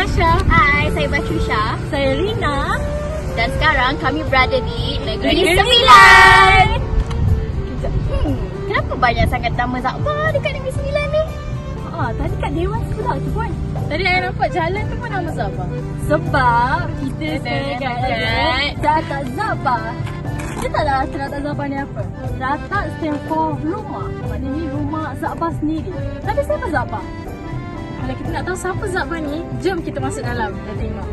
Tasha. Hai, saya Batrisha. Saya Lina. Dan sekarang kami berada di Negeri Sembilan. Kenapa banyak sangat nama Za'ba dekat Negeri Sembilan ni? Tadi kat Dewan Sekolah tu pun. Tadi saya nampak jalan tu pun nama Za'ba. Sebab kita sekarang kat Teratak Za'ba. Kita tak tahu Teratak Za'ba ni apa. Teratak stand for rumah. Maknanya rumah Za'ba sendiri. Tapi siapa Za'ba? Kalau kita nak tahu siapa Za'ba ni, jom kita masuk dalam dan tengok.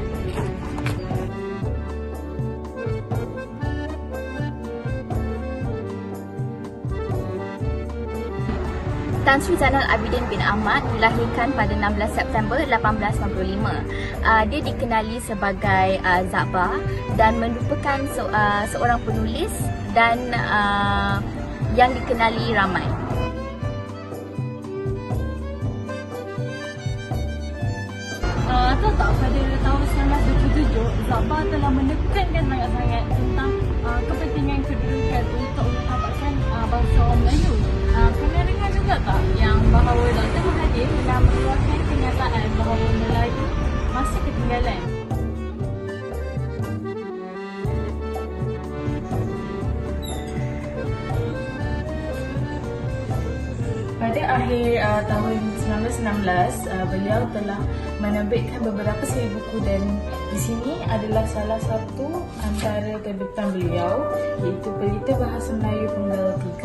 Tan Sri Zainal Abidin Ahmad dilahirkan pada 16 September 1895. Dia dikenali sebagai Za'ba dan merupakan seorang penulis dan yang dikenali ramai. Tahu tak pada tahun 1927 Za'ba telah menekankan sangat-sangat tentang kepentingan kedudukan untuk mendapatkan bahasa orang Melayu. Pernah dengar juga tak yang bahawa Dr. Mahathir telah mengeluarkan kenyataan bahawa Melayu masih ketinggalan? Pada akhir tahun 1916, beliau telah menerbitkan beberapa siri buku dan di sini adalah salah satu antara terbitan beliau, iaitu Pelita Bahasa Melayu Penggal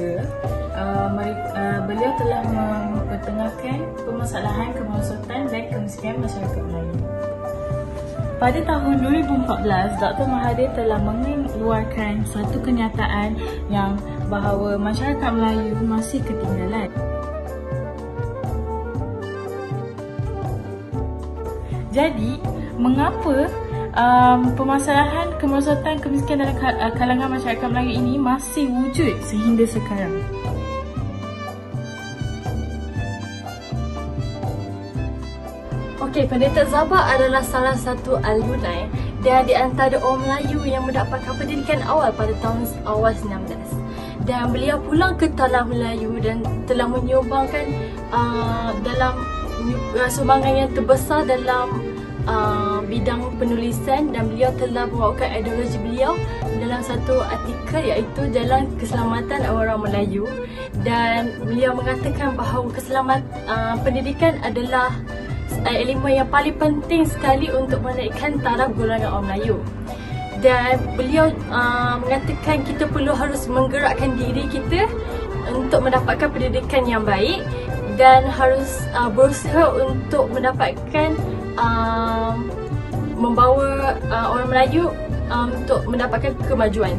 3. Beliau telah mempertengahkan permasalahan kemerosotan dan kemiskinan masyarakat Melayu. Pada tahun 2014, Dr. Mahathir telah mengeluarkan satu kenyataan yang bahawa masyarakat Melayu masih ketinggalan. Jadi, mengapa permasalahan kemerosotan kemiskinan dalam kalangan masyarakat Melayu ini masih wujud sehingga sekarang? Okey, Pendeta Za'ba adalah salah satu alumni dan di antara orang Melayu yang mendapatkan pendidikan awal pada tahun awal 19. Dan beliau pulang ke tanah Melayu dan telah menyumbangkan dalam sumbangan yang terbesar dalam bidang penulisan, dan beliau telah membawakan ideologi beliau dalam satu artikel iaitu Jalan, Keselamatan orang Melayu, dan beliau mengatakan bahawa pendidikan adalah elemen yang paling penting sekali untuk menaikkan taraf golongan orang Melayu. Dan beliau mengatakan kita perlu harus menggerakkan diri kita untuk mendapatkan pendidikan yang baik dan harus berusaha untuk mendapatkan membawa orang Melayu untuk mendapatkan kemajuan.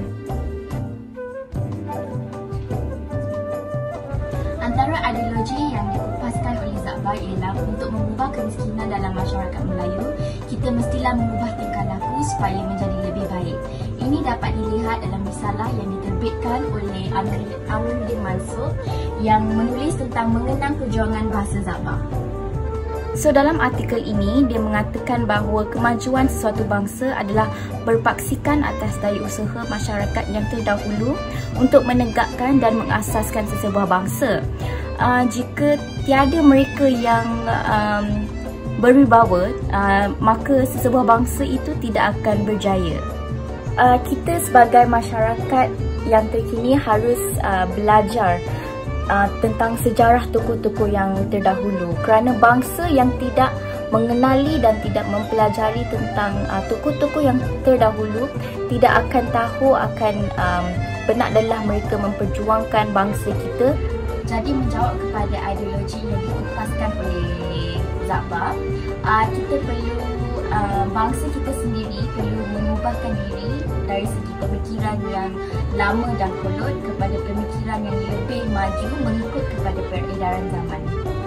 Antara ideologi yang dikupaskan oleh Za'ba ialah untuk mengubah kemiskinan dalam masyarakat Melayu, kita mestilah mengubah tingkah laku supaya menjadi lebih baik. Ini dapat dilihat dalam risalah yang diterbitkan oleh Al-Ikhwan yang menulis tentang mengenang perjuangan bahasa Za'ba. So, dalam artikel ini, dia mengatakan bahawa kemajuan sesuatu bangsa adalah berpaksikan atas daya usaha masyarakat yang terdahulu untuk menegakkan dan mengasaskan sesebuah bangsa. Jika tiada mereka yang berwibawa, maka sesebuah bangsa itu tidak akan berjaya. Kita sebagai masyarakat yang terkini harus belajar tentang sejarah tokoh-tokoh yang terdahulu, kerana bangsa yang tidak mengenali dan tidak mempelajari tentang tokoh-tokoh yang terdahulu tidak akan tahu akan benaklah mereka memperjuangkan bangsa kita. Jadi, menjawab kepada ideologi yang dikupaskan oleh Za'ba, kita perlu bangsa kita sendiri perlu mengubahkan diri dari segi pemikiran yang lama dan kolot kepada pemikiran yang lebih maju mengikut kepada peredaran zaman.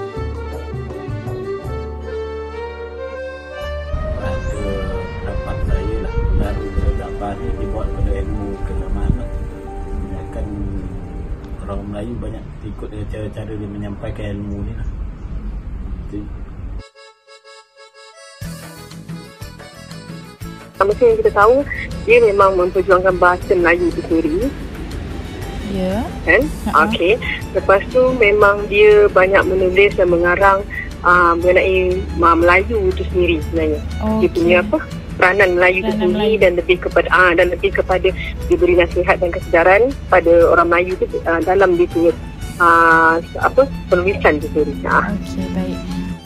Pendapat saya lah, pengaruh Za'ba ni dibuat pada ilmu keagamaan. Kan orang Melayu banyak ikut cara-cara dia menyampaikan ilmu ni lah. Macam yang kita tahu, dia memang memperjuangkan bahasa Melayu itu sendiri. Ya. Kan? Okey. Lepas tu memang dia banyak menulis dan mengarang mengenai Melayu itu sendiri sebenarnya. Dia punya peranan Melayu itu sendiri dan lebih kepada diberi nasihat dan kesedaran pada orang Melayu itu dalam dia punya penulisan itu sendiri. Okey, baik.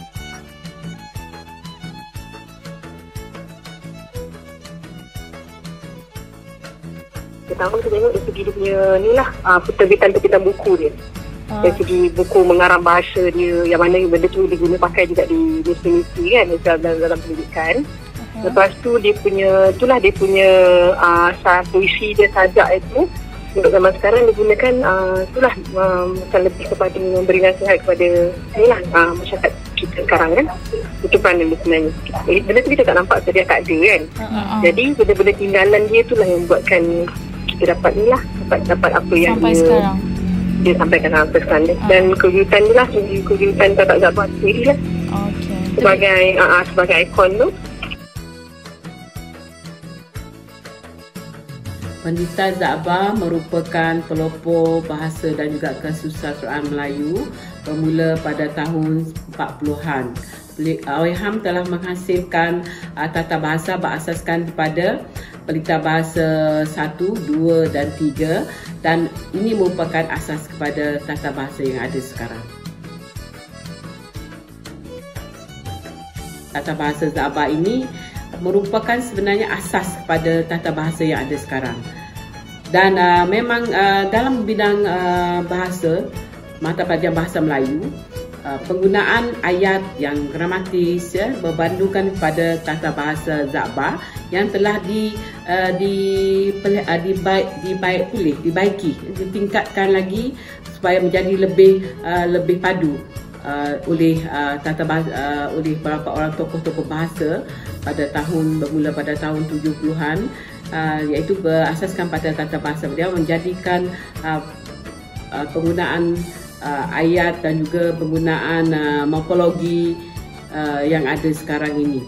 Pertama kita tengok dari segi dia punya ni lah, terbitan buku dia. Dari segi buku mengarang bahasa dia, yang mana benda tu diguna pakai juga di misi kan, dalam pendidikan. Lepas tu dia punya puisi dia, sajak itu untuk zaman sekarang digunakan macam lebih kepada memberi nasihat kepada masyarakat kita sekarang kan. Itu peranan dia sebenarnya. Benda tu kita tak nampak sedia tak ada kan. Jadi benda-benda tinggalan dia itulah yang buatkan kita dapat dapat apa yang dia sampaikan sampai sekarang. Dan kejutan ni lah, kejutan Teratak Za'aba sendiri lah. Sebagai ikon tu. Pendeta Za'aba merupakan pelopor bahasa dan juga kesusastraan Melayu bermula pada tahun 40-an. Ham telah menghasilkan tata bahasa berasaskan kepada pelita bahasa 1, 2 dan 3, dan ini merupakan asas kepada tata bahasa yang ada sekarang. Tata bahasa Za'aba ini merupakan sebenarnya asas kepada tata bahasa yang ada sekarang. Dan memang dalam bidang bahasa, mata pelajaran bahasa Melayu, penggunaan ayat yang gramatis berbandingkan kepada tata bahasa Za'aba yang telah dibaiki, ditingkatkan lagi supaya menjadi lebih padu oleh oleh beberapa orang tokoh-tokoh bahasa bermula pada tahun 70-an, iaitu berasaskan pada tata bahasa. Dia menjadikan penggunaan ayat dan juga penggunaan morfologi yang ada sekarang ini.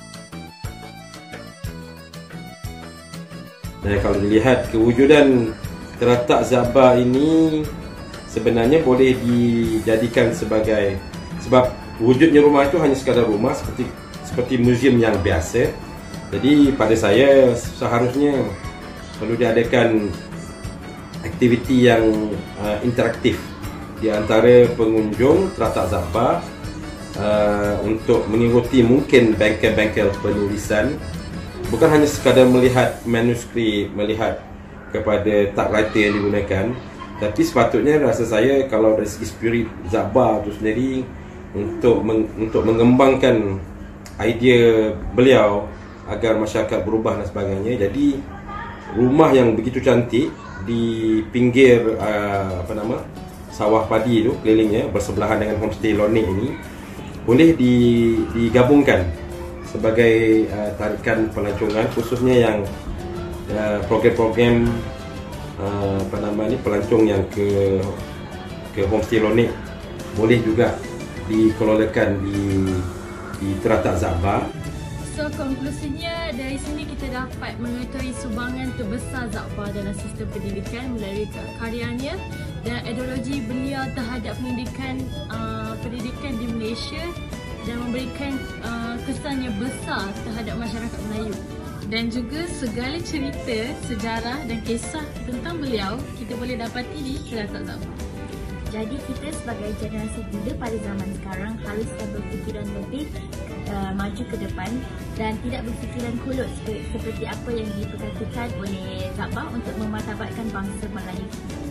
Kalau dilihat kewujudan Teratak Za'aba ini sebenarnya boleh dijadikan sebab wujudnya rumah itu hanya sekadar rumah seperti muzium yang biasa. Jadi pada saya seharusnya perlu diadakan aktiviti yang interaktif di antara pengunjung Teratak Za'aba untuk mengikuti mungkin bengkel-bengkel penulisan, bukan hanya sekadar melihat manuskrip, melihat kepada typewriter yang digunakan, tapi sepatutnya rasa saya kalau dari segi spirit Za'aba itu sendiri untuk mengembangkan idea beliau agar masyarakat berubah dan sebagainya. Jadi rumah yang begitu cantik di pinggir sawah padi itu kelilingnya bersebelahan dengan homestay Lonik ini boleh digabungkan sebagai tarikan pelancongan, khususnya yang program-program pelancong yang ke homestay Lonik boleh juga dikelolakan di Teratak Za'aba. So konklusinya dari sini kita dapat mengetahui sumbangan terbesar Za'aba dalam sistem pendidikan melalui karyanya dan ideologi beliau terhadap pendidikan di Malaysia dan memberikan kesan yang besar terhadap masyarakat Melayu. Dan juga segala cerita, sejarah dan kisah tentang beliau kita boleh dapati di Teratak Za'aba. Jadi kita sebagai generasi muda pada zaman sekarang haruslah berfikiran lebih maju ke depan dan tidak berfikiran kolot seperti apa yang diperkatakan oleh Za'aba untuk memartabatkan bangsa Melayu.